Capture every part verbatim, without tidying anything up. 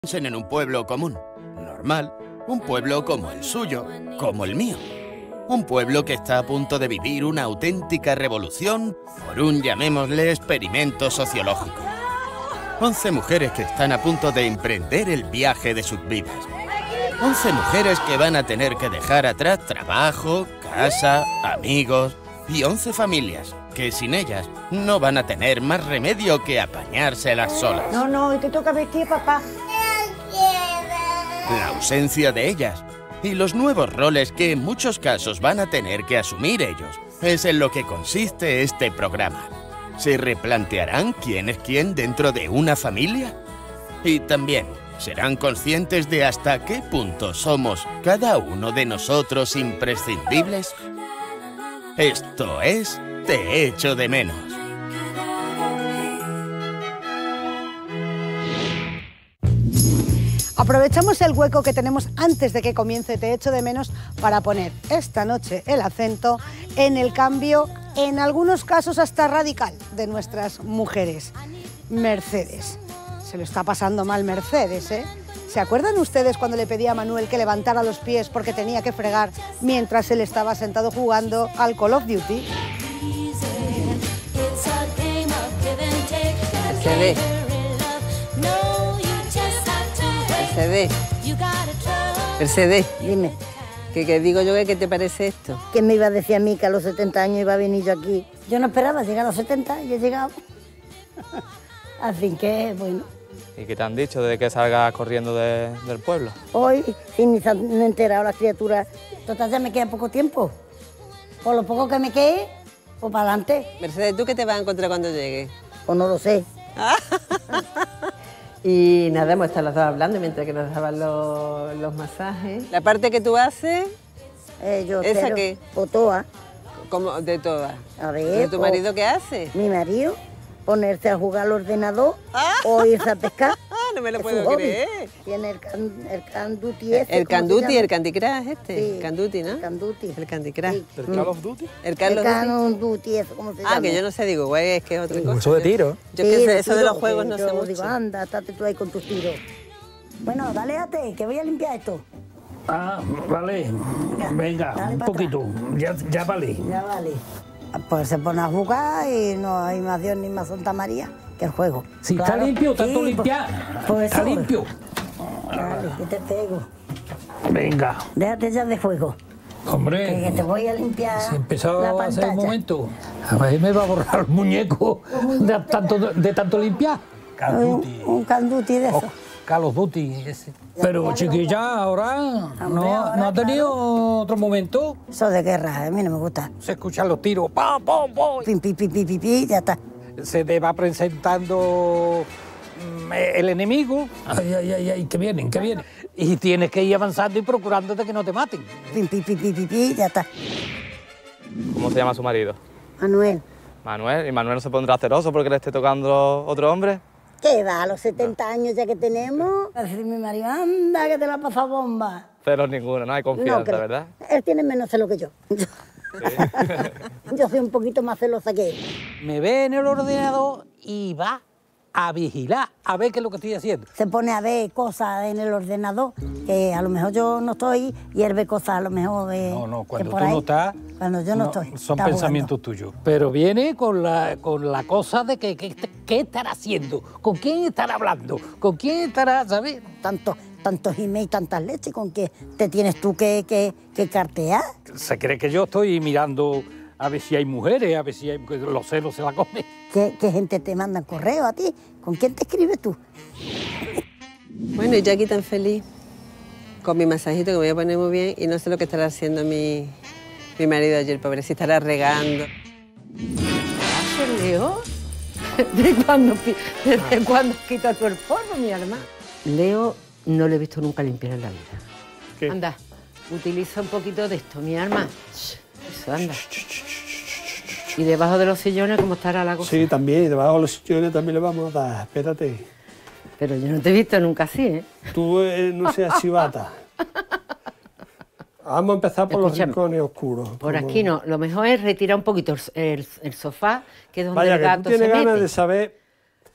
Piensen en un pueblo común, normal, un pueblo como el suyo, como el mío. Un pueblo que está a punto de vivir una auténtica revolución por un, llamémosle, experimento sociológico. Once mujeres que están a punto de emprender el viaje de sus vidas. Once mujeres que van a tener que dejar atrás trabajo, casa, amigos y once familias que sin ellas no van a tener más remedio que apañárselas solas. No, no, y te toca vestir, papá. La ausencia de ellas y los nuevos roles que en muchos casos van a tener que asumir ellos es en lo que consiste este programa. ¿Se replantearán quién es quién dentro de una familia? Y también, ¿serán conscientes de hasta qué punto somos cada uno de nosotros imprescindibles? Esto es Te echo de menos. Aprovechamos el hueco que tenemos antes de que comience Te echo de menos para poner esta noche el acento en el cambio, en algunos casos hasta radical, de nuestras mujeres. Mercedes. Se lo está pasando mal Mercedes, ¿eh? ¿Se acuerdan ustedes cuando le pedía a Manuel que levantara los pies porque tenía que fregar mientras él estaba sentado jugando al Call of Duty? Mercedes. Mercedes. Mercedes. Dime. ¿Qué, qué digo yo? ¿Qué te parece esto? ¿Quién me iba a decir a mí que a los setenta años iba a venir yo aquí? Yo no esperaba llegar a los setenta y he llegado. Así que, bueno. ¿Y qué te han dicho de que salgas corriendo de, del pueblo? Hoy, sí, ni se han enterado las criaturas. Total, ya me queda poco tiempo. Por lo poco que me quede, pues para adelante. Mercedes, ¿tú qué te vas a encontrar cuando llegues? Pues no lo sé. Y nada, hemos estado las dos hablando mientras que nos daban los, los masajes. La parte que tú haces, Eh, yo ¿esa espero, qué? o toa. como de todas. A ver, ¿Y tu o- marido qué hace? Mi marido, ponerse a jugar al ordenador o irse a pescar. Ah, no me lo Es puedo su hobby. creer. Tiene el, can, el canduti ese. El ¿cómo se Canduti, llama? el Candy Crush este. Sí, Canduti, ¿no? el Canduti. El Candy Crush. Sí. ¿El Call of Duty? El Carlos el Duty. canduti, eso, ¿cómo se llama? Ah, que yo no sé, digo, güey, es que es otra cosa. Eso de tiro. Yo Sí, que sé, de eso de tiro, los juegos que no yo sé mucho. digo, anda, estate tú ahí con tus tiros. Bueno, dale ate, que voy a limpiar esto. Ah, vale. Venga, dale un pa' poquito. Ya, ya vale. Ya vale. Pues se pone a jugar y no hay más Dios ni más Santa María que el juego. Si Claro. está limpio, tanto Sí, limpiar. pues- pues está eso. limpio. Dale, que te pego. Venga. Déjate ya de juego. Que, que Hombre, te voy a limpiar se empezó la a hacer pantalla. un momento. A ver, me va a borrar el muñeco de tanto, de tanto limpiar. Un, un canduti de eso. Oh, Call of Duty. ese. Pero chiquilla, ahora no, ahora, no ha tenido otro momento. Eso de guerra, a mí no me gusta. Se escuchan los tiros. ¡Pam, pam, pam! Pim, pim, pim, pim, pim, pim, ya está. Se te va presentando mm, el enemigo. Ay, ay, ay, ay, que vienen, que vienen. Y tienes que ir avanzando y procurándote que no te maten. Pim, pim, pim, pim, pim, pim, ya está. ¿Cómo se llama su marido? Manuel, Manuel. ¿Y Manuel no se pondrá celoso porque le esté tocando otro hombre? ¿qué va? A los setenta años ya que tenemos. Va a decir mi marido, anda, que te la ha pasado bomba. Celos ninguno, no hay No confianza, creo. ¿verdad? Él tiene menos celo que yo. Yo, yo soy un poquito más celosa que él. Me ve en el ordenador y va a vigilar, a ver qué es lo que estoy haciendo. Se pone a ver cosas en el ordenador que a lo mejor yo no estoy y él ve cosas a lo mejor de, No, no, que cuando por tú ahí, no estás, cuando yo no, estoy. son está pensamientos tuyos. Pero viene con la, con la cosa de que, que- qué estará haciendo, con quién estará hablando, con quién estará, ¿sabes? jugando. Tantos, tantos emails, tantas leches, ¿con qué te tienes tú que, que, que cartear? Se cree que yo estoy mirando a ver si hay mujeres, a ver si hay, los celos se la comen. ¿Qué, qué gente te manda correo a ti? ¿Con quién te escribes tú? Bueno, y yo aquí tan feliz con mi masajito que me voy a poner muy bien y no sé lo que estará haciendo mi, mi marido ayer, pobre, si estará regando. ¿Qué haces, Leo? ¿De cuándo, pi- ¿Desde cuándo quitas tú el polvo, mi hermano? Leo no lo he visto nunca limpiar en la vida. ¿Qué? Anda, utiliza un poquito de esto, mi alma. Eso, anda. Y debajo de los sillones, ¿cómo estará la cosa? Sí, también, debajo de los sillones también le vamos a dar, espérate. Pero yo no te he visto nunca así, ¿eh? Tú eh, no seas chivata. Vamos a empezar por Escúchame, los rincones oscuros. Por como- aquí no, lo mejor es retirar un poquito el, el- el sofá, que es donde Vaya, el que tú gato se tienes ganas mete. de saber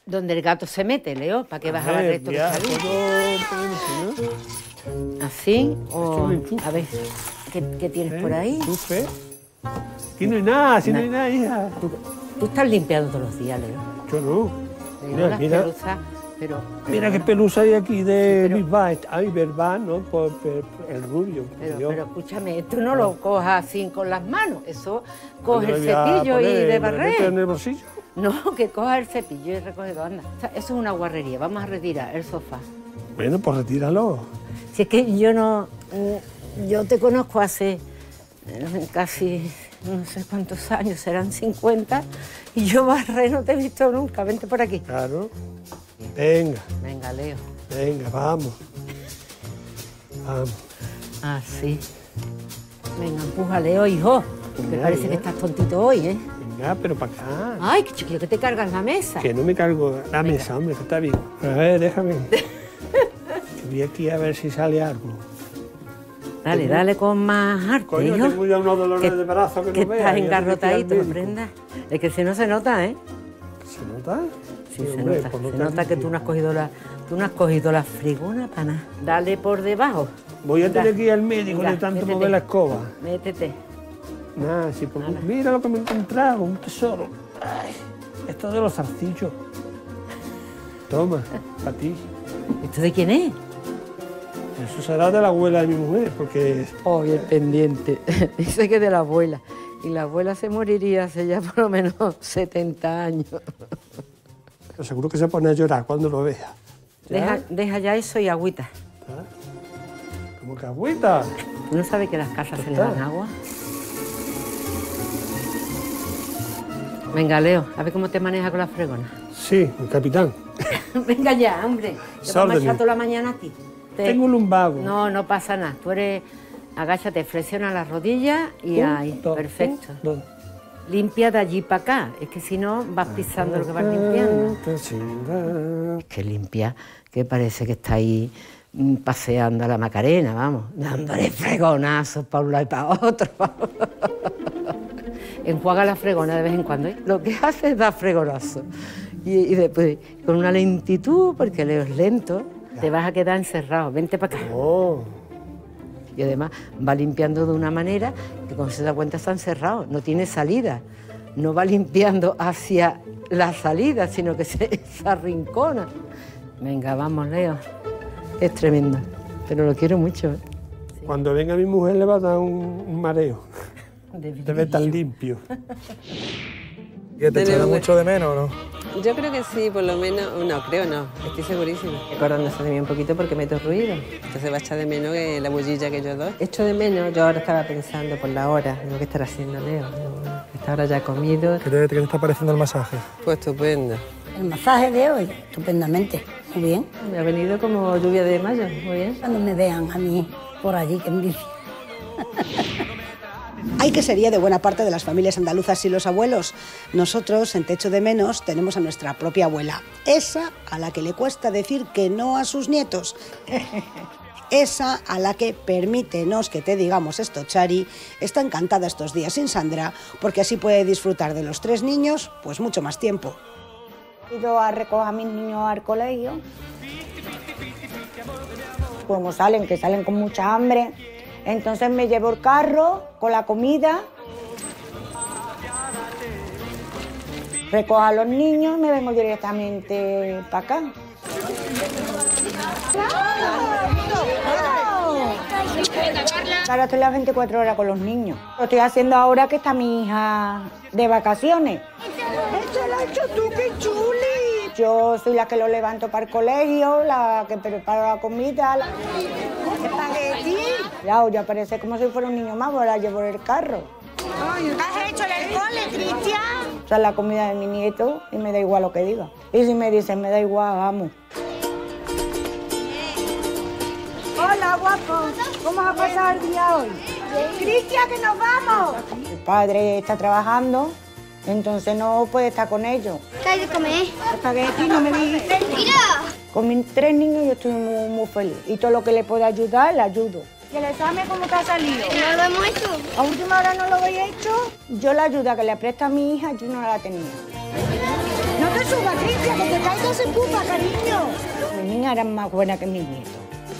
donde el gato se mete, Leo. ¿Para qué vas a barrer esto que está bien? ¿Así? O, a ver, ¿qué, qué tienes ¿Eh? por ahí? Enchufe. Aquí no hay nada, aquí no hay nada, hija. ¿Tú, tú estás limpiando todos los días, Leo. Yo no. Leo, Mira, las mira. pelusas, pero, Mira qué pelusa hay aquí de Sí, pero- Bisbal. Ay, Verbal, ¿no? Por, por- el rubio. pero, Dios. pero escúchame, tú no lo cojas así con las manos. Eso coge ¿Dónde el me voy a cepillo y poner? de ¿Me lo meto en barrer. el bolsillo? No, que coja el cepillo y recoge todo, anda. O sea, eso es una guarrería. Vamos a retirar el sofá. Bueno, pues retíralo. Si es que yo no... Yo te conozco hace eh, casi no sé cuántos años, serán cincuenta, y yo barrer no te he visto nunca. Vente por aquí. Claro. Venga, Venga, Leo. venga, vamos. Vamos. Así. Venga, empuja, Leo, hijo. Que Venga, parece venga. que estás tontito hoy, ¿eh? Venga, pero para acá. Ay, qué chiquillo, que te cargas la mesa. Que no me cargo la mesa, hombre, que está bien. A ver, déjame. Que voy aquí a ver si sale algo. Dale, dale con más arte, Coño, hijo. tengo ya unos dolores Que- de brazo que, Que no veas. estás ya tengo que ir al engarrotadito, médico. prenda. Es que si no se nota, ¿eh? ¿Se nota? Sí, se hombre, nota. por lo Se que nota has que dicho. tú no has cogido la, tú no has cogido la frigona para nada. Dale por debajo. Voy a Venga. tener que ir al médico Venga, de tanto métete. mover la escoba. Métete. Nada, si por... Nada. Mira lo que me he encontrado, un tesoro. Ay, esto de los zarcillos. Toma, para ti. ¿Esto de quién es? Eso será de la abuela de mi mujer, porque Hoy el pendiente. Dice que de la abuela. Y la abuela se moriría hace ya por lo menos setenta años. seguro que se pone a llorar cuando lo vea. ¿Ya? Deja, deja ya eso y agüita. ¿Ah? ¿Cómo que agüita? ¿Tú no sabes que a las casas se les Está. dan agua? Venga, Leo, a ver cómo te manejas con la fregona. Sí, el capitán. Venga ya, hombre. Te vamos a Órdenes. echar toda la mañana aquí. Te- Tengo un lumbago. No, no pasa nada. Tú eres... Agáchate, flexiona las rodillas y Un, ahí. dos, Perfecto. un, dos. Limpia de allí para acá. Es que si no, vas pisando lo que vas limpiando. Es que limpia, que parece que está ahí mm, paseando a la Macarena, vamos, dándole fregonazos para un lado y para otro. Enjuaga la fregona de vez en cuando, ¿eh? Lo que hace es dar fregonazos. Y, y después, con una lentitud, porque Leo es lento, te vas a quedar encerrado. Vente para acá. Oh, Y además va limpiando de una manera que cuando se da cuenta está encerrado, no tiene salida. No va limpiando hacia la salida, sino que se, se arrincona. Venga, vamos, Leo. Es tremendo, pero lo quiero mucho. ¿eh? cuando venga mi mujer le va a dar un, un mareo. De Debe estar limpio. ¿Y te echará mucho de menos o no? Yo creo que sí, por lo menos, no, creo no, estoy segurísima. Acordándose de mí un poquito porque meto ruido. Entonces va a echar de menos que la bullilla que yo doy. Echo de menos, yo ahora estaba pensando por la hora, lo que estará haciendo Leo. Esta hora ya ha comido. ¿Qué te, qué te está pareciendo el masaje? Pues estupendo. El masaje de hoy, estupendamente, muy bien. Me ha venido como lluvia de mayo, muy bien. Cuando me vean a mí por allí, que envidia. Hay que sería de buena parte de las familias andaluzas y los abuelos. Nosotros, en Techo de Menos, tenemos a nuestra propia abuela. Esa a la que le cuesta decir que no a sus nietos. Esa a la que, permítenos que te digamos esto, Chari, está encantada estos días sin Sandra, porque así puede disfrutar de los tres niños, pues mucho más tiempo. He ido a recoger a mis niños al colegio. Como salen, que salen con mucha hambre, entonces me llevo el carro con la comida, recojo a los niños y me vengo directamente para acá. Ahora estoy las veinticuatro horas con los niños. Lo estoy haciendo ahora que está mi hija de vacaciones. ¡Eso lo has hecho tú, qué chuli! Yo soy la que lo levanto para el colegio, la que prepara la comida. La... ¿Espagueti? Claro, ya parece como si fuera un niño más, ahora llevo el carro. ¿Qué has hecho en el cole, Cristian? O sea, la comida de mi nieto y me da igual lo que diga. Y si me dicen, me da igual, vamos. Hola, guapo. ¿Cómo has pasado el día hoy? Cristian, que nos vamos. El padre está trabajando, entonces no puede estar con ellos. ¿Qué hay de comer? Espagueti, no me dijiste. ¡Mira! Con mis tres niños yo estoy muy, muy feliz. Y todo lo que le pueda ayudar, le ayudo. ¿Y el examen cómo te ha salido? ¿No lo hemos hecho? A última hora no lo había hecho. Yo la ayuda que le presta a mi hija, yo no la tenía. ¿No te suba, Cristian, que te caigas en pupa, cariño. Mis niñas eran más buenas que mis nietos.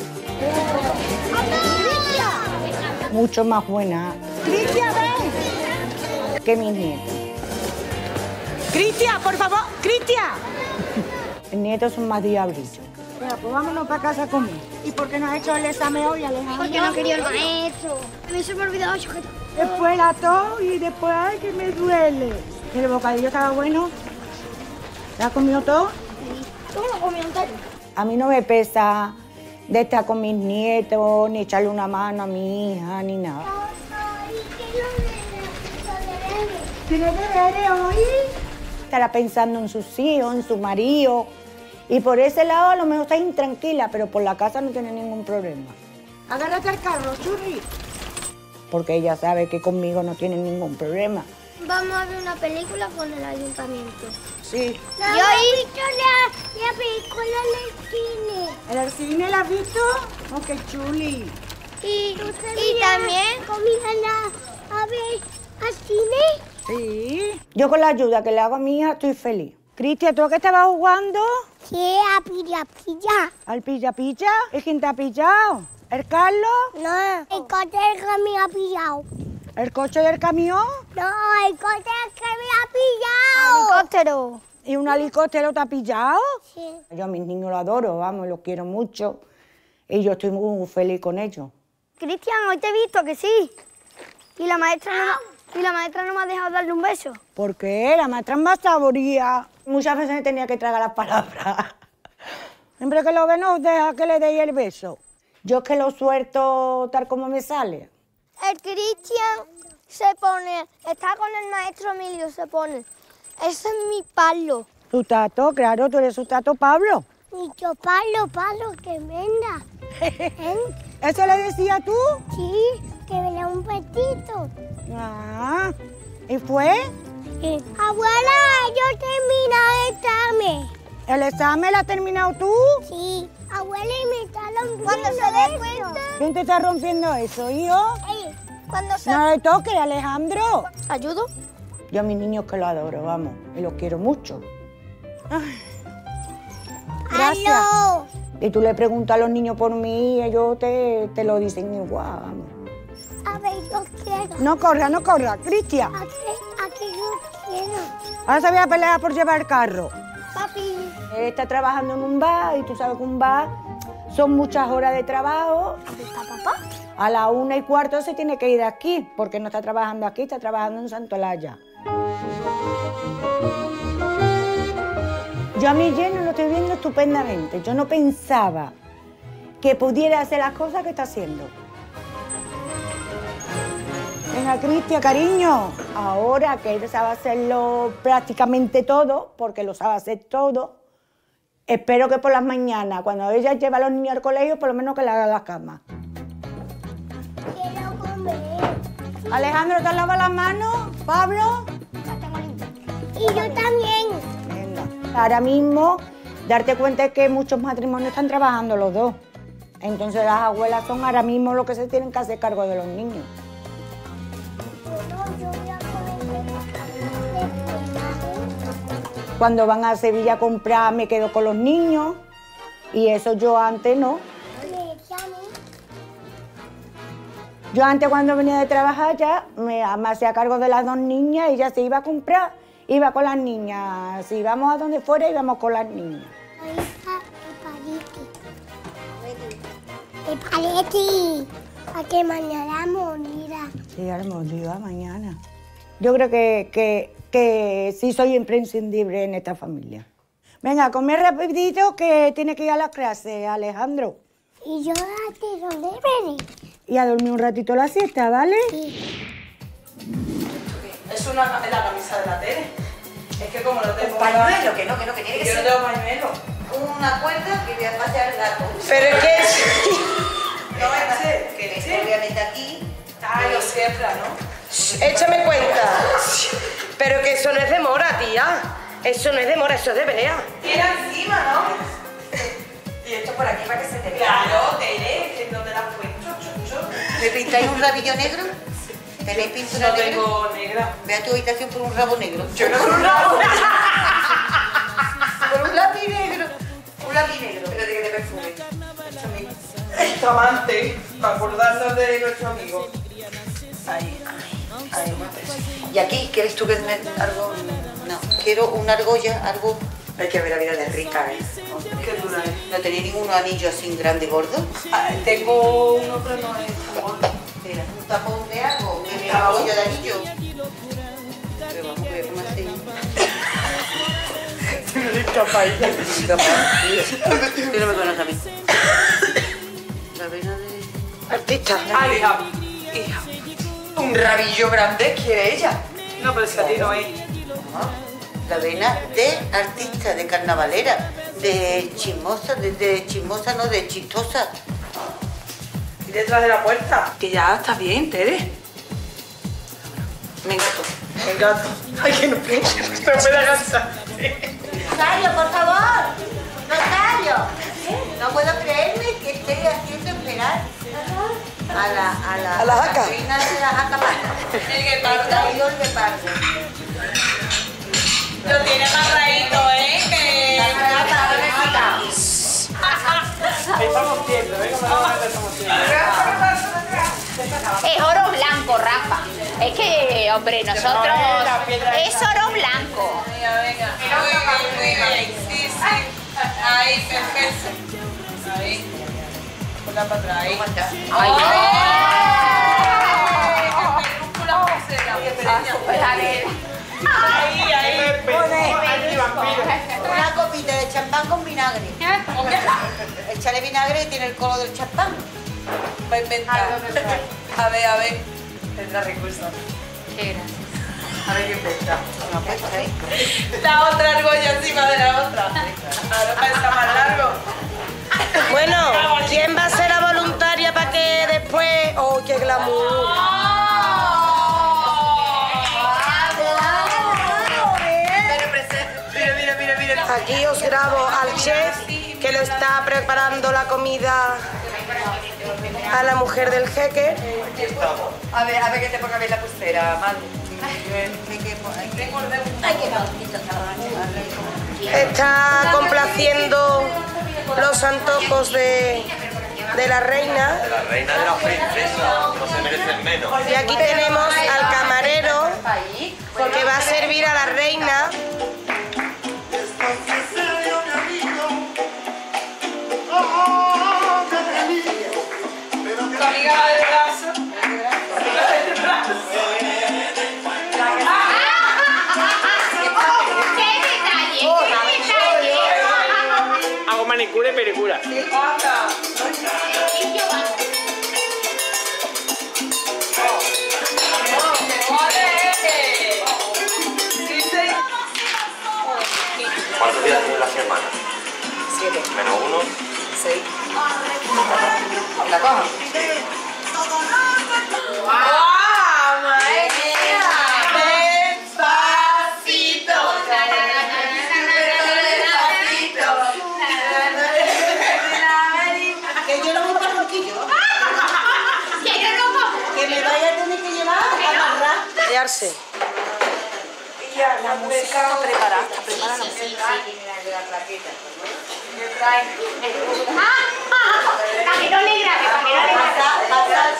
¡Cristian! Mucho más buenas. ¡Cristian, ven! Que mis nietos. ¡Cristian, por favor! ¡Cristian! Mis nietos son más diablitos. Venga, pues vámonos para casa a comer. ¿Y por qué no has hecho el examen hoy, Alejandro? Porque no quería el maestro. A mí se me ha olvidado sujetar. Después la tos y después, ay, que me duele. ¿Y el bocadillo estaba bueno? ¿Te has comido todo? Sí. ¿Tú lo comí entero? A mí no me pesa de estar con mis nietos, ni echarle una mano a mi hija, ni nada. ¿Tiene deberes hoy? Estará pensando en sus hijos, en su marido. Y por ese lado a lo mejor está intranquila, pero por la casa no tiene ningún problema. Agárrate al carro, churri. Porque ella sabe que conmigo no tiene ningún problema. Vamos a ver una película con el ayuntamiento. Sí. Yo he visto la, la película en el cine. ¿En el cine la has visto? Oh, qué chuli. Y, y también con mi hija a ver al cine. Sí. Yo con la ayuda que le hago a mi hija estoy feliz. Cristian, ¿tú a qué estabas jugando? Sí, a pilla pilla. ¿Al pilla pilla? ¿Y quién te ha pillado? ¿El Carlos? No, el coche del que me ha pillado. ¿El coche del camión? No, el coche que me ha pillado. Helicóptero. ¿Y un helicóptero te ha pillado? Sí. Yo a mis niños los adoro, vamos, los quiero mucho. Y yo estoy muy feliz con ellos. Cristian, hoy te he visto que sí. Y la maestra no, y la maestra no me ha dejado darle un beso. ¿Por qué? La maestra es más saboría. Muchas veces me tenía que tragar las palabras. Siempre que lo ve nos deja que le dé el beso. Yo es que lo suelto tal como me sale. El Cristian se pone, está con el maestro Emilio, se pone. Ese es mi Pablo. Tu tato, claro, tú eres su tato Pablo. Y yo, Pablo, Pablo, que venga. ¿Eh? ¿Eso le decía tú? Sí, que venga un petito. Ah, ¿y fue? Sí. Abuela, yo terminé el examen. ¿El examen lo has terminado tú? Sí. Abuela, y me está rompiendo. Cuando se dé cuenta. ¿Quién te está rompiendo eso, hijo? Ey, cuando se... No le toques, Alejandro. ¿Ayudo? Yo a mis niños que los adoro, vamos, y los quiero mucho. Ay. Gracias. ¡Aló! Y tú le preguntas a los niños por mí y ellos te, te lo dicen igual, vamos. A ver, yo quiero. No corra, no corra, Cristian. ¿A qué, a qué yo quiero? Ahora se voy a pelear por llevar el carro. Papi. Él está trabajando en un bar y tú sabes que un bar son muchas horas de trabajo. ¿Dónde está papá? A la una y cuarto se tiene que ir de aquí, porque no está trabajando aquí, está trabajando en Santolaya. Yo a mi yerno lo estoy viendo estupendamente. Yo no pensaba que pudiera hacer las cosas que está haciendo. Venga, Cristian, cariño. Ahora que él sabe hacerlo prácticamente todo, porque lo sabe hacer todo, espero que por las mañanas, cuando ella lleva a los niños al colegio, por lo menos que le haga las camas. Quiero comer. Alejandro, ¿te has lavado las manos? ¿Pablo? La tengo limpia. Y yo también. Venga. Ahora mismo, darte cuenta es que muchos matrimonios están trabajando los dos. Entonces las abuelas son ahora mismo los que se tienen que hacer cargo de los niños. No, yo voy a comer. Cuando van a Sevilla a comprar, me quedo con los niños. Y eso yo antes no. Yo antes, cuando venía de trabajar, ya me, me hacía cargo de las dos niñas y ya se iba a comprar, iba con las niñas. Si íbamos a donde fuera, íbamos con las niñas. El paleti, a que mañana morirá. Sí, almorzaba mañana. Yo creo que, que, que sí soy imprescindible en esta familia. Venga, comer rapidito que tiene que ir a las clases, Alejandro. Y yo a ti, ¿dónde ven? Y a dormir un ratito la siesta, ¿vale? Sí. Es una es la camisa de la tele. Es que como no tengo... Un pañuelo, que no, que no, que tiene que yo ser... Yo no tengo pañuelo. Una cuerda que voy a pasear el gato. Pero es que es... No, es que es obviamente aquí... Ah, lo siembra, ¿no? Échame cuenta. Pero que eso no es de mora, tía. Eso no es de mora, eso es de pelea. Tira encima, ¿no? Y esto por aquí para que se te vea. Claro, Tere, que no te la has puesto, chucho. ¿Me pintáis un rabillo negro? ¿Tenéis pintura no negra? No tengo negra. Ve a tu habitación por un rabo negro. Yo no por un rabo. con un lápiz negro. Un lápiz negro. Pero de que de perfume. Esto amante, para acordarnos de nuestro amigo. Ahí, ahí, y aquí, ¿quieres tú que me algo? No, quiero una argolla, algo. Hay que ver la vida de rica, ¿eh? Qué dura es. ¿No tenéis ningún anillo así grande y gordo? Ah, tengo uno, pero no es tan gordo. Mira, un tapón de algo, una argolla de anillo. Pero vamos, que ¿cómo así? Tú no eres capaz. Tú no me conoces a mí. La vena de... Artista. Ay, hija. Hija. Un rabillo grande quiere ella. No, pero si a ti no es. La vena de artista, de carnavalera, de chismosa, de, de chismosa, no, de chistosa. Y detrás de la puerta. Que ya está bien, Tere. Me engato. Me engato. Ay, que no puedo. No me da gasta. Rosario, por favor. Rosario. No puedo creerme que esté haciendo esperar a la, a la, a la jaca. reina de la jaca parda. El guepardo. El traído el guepardo. Lo tiene amarradito, ¿eh? Que... Estamos viendo, ¿eh? Estamos viendo. Es oro blanco, Rafa. Es que, hombre, nosotros... Es oro blanco. Venga, venga. Muy bien, muy bien. Sí, sí. Ahí, perfecto. Ahí. Ponla para atrás, ahí. ¡Ay! ¡Ay! Ahí, ahí. Una copita de champán con vinagre. Échale vinagre y tiene el color del champán. Va a inventar. A ver, a ver. Tendrá recursos. Qué gracias. A ver qué inventa. La otra argolla encima de la otra. Ahora para estar más largo. Bueno, ¿quién va a ser la voluntaria para que después... ¡Oh, qué glamour! Mira, mira, mira, mira. Aquí os grabo al chef que lo está preparando la comida a la mujer del jeque. A ver, a ver que te ponga bien la pulsera, madre. Está complaciendo los antojos de, de la reina. De la reina de la princesa, no se merecen menos. Y aquí tenemos al camarero que va a servir a la reina. Tu amiga va de brazo. Hago manicura y pedicura. ¿Cuántos días tiene la semana? Siete. Menos uno. Seis. ¿La cojo? ¡Guau! ¡Madre mía! Despacito. Que yo no me pongo aquí, yo. Que yo no como. Que me vaya a tener que llevar a amarrar. Callarse. La música está preparada, está preparada la música. Para que no le grabe, para que no le grabe.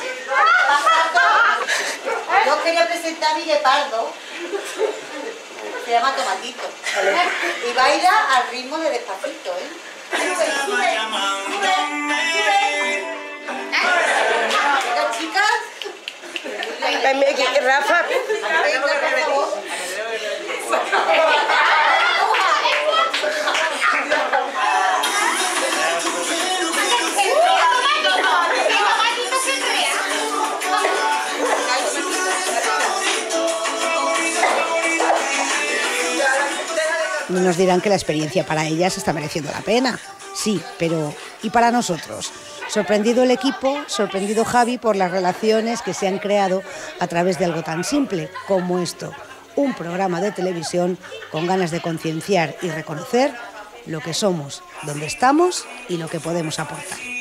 Yo quería presentar a mi guepardo. Se llama Tomatito. Y baila al ritmo de Despacito, ¿eh? Sube, sube, sube, sube. Las chicas. Rafa. Venga, por favor. Nos dirán que la experiencia para ellas está mereciendo la pena. Sí, pero ¿y para nosotros? Sorprendido el equipo, sorprendido Javi por las relaciones que se han creado a través de algo tan simple como esto. Un programa de televisión con ganas de concienciar y reconocer lo que somos, dónde estamos y lo que podemos aportar.